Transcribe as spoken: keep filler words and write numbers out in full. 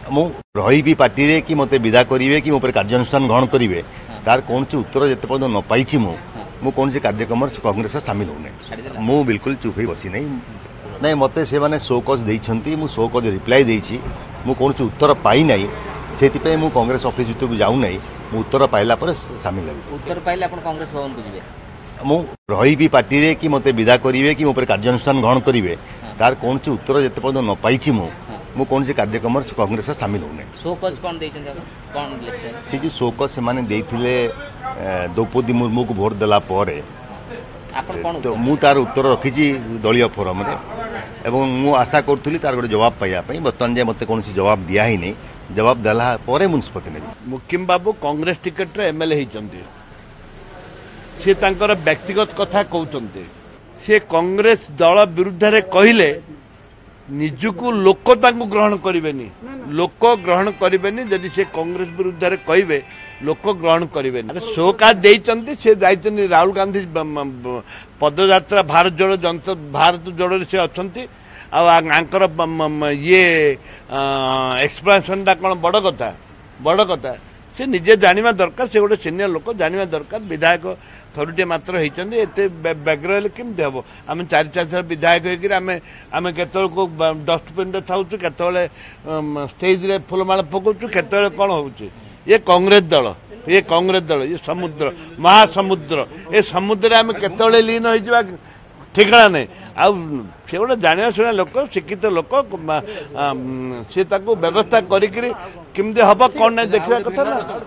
मु रही भी पार्टी रे कि मते विदा करिवे कि मो पर कार्यानुष्ठान ग्रहण करिवे तार कौन सी उत्तर जते पर्यंत न पाइछि मु मु कौन सी कार्यक्रम कांग्रेस शामिल होने मु बिल्कुल चुप ही बसी नहीं नहीं मते से माने शोकज देइछंती मु शोकज रिप्लाई देइछि मु कौन सी उत्तर पाई नाही सेति पे मु कांग्रेस ऑफिस भीतर को जाऊ नाही मु उत्तर पाइला पर शामिल हेबी उत्तर पाइले अपन कांग्रेस भवन को जिवे मु रही भी पार्टी रे कि मते विदा करिवे कि मो पर कार्यानुष्ठान ग्रहण करिवे तार कौन सी उत्तर जते पर्यंत न पाइछि मु मु कौन सी कार्यक्रम कांग्रेस शामिल होने शोकज कोन दैछन कोन से जो शोकज से माने देइथिले द्रौपदी मुर्मू को भोट देला परे आपन कोन तो मु तार उत्तर रखिछि दलीय फोरम रे एवं मु आशा करथुली तार गोटे जवाब पाइया पई बर्तमान जे मते कोन सी जवाब दिया ही नहीं जवाब देला परे मुनिस्पति ने मुकिम बाबू कांग्रेस टिकेट रे एमएलए हिचंती से तांकर व्यक्तिगत कथा कहउचंती से कांग्रेस दल विरुद्ध रे कहिले निजुकु लोक तांकु ग्रहण करिवेनी लोक ग्रहण करिवेनी जदि से कांग्रेस विरुद्ध रे कहिबे लोक ग्रहण करिवेनी शोका देइचंती से जाइचंती राहुल गांधी पदयात्रा भारत जोड़ो जनता भारत जोड़ो से अछंती आंकर ये एक्सप्लेनेशन टा कौन बड़ कथा बड़ कथा से निजे जानिबा दरकार से गोटे सीनियर लोक जानिबा दरकार विधायक थरुटे मात्र होइचंदी एते बैकग्राउंड केमते हबो आमे चार चार साल विधायक होइकि आमे आमे केतल को डस्टबिन रे थाउछु केतले स्टेज रे फुलमाला पकोछु केतले कोन होउची ये कांग्रेस दल ये कांग्रेस दल ये समुद्र महासमुद्र ये समुद्र आमे केतले लीन होई जबा ठिकाना नहीं आ से गोटे जाना शुणा लोक शिक्षित लोक सी व्यवस्था करी हम कौन नहीं देखा कथा ना।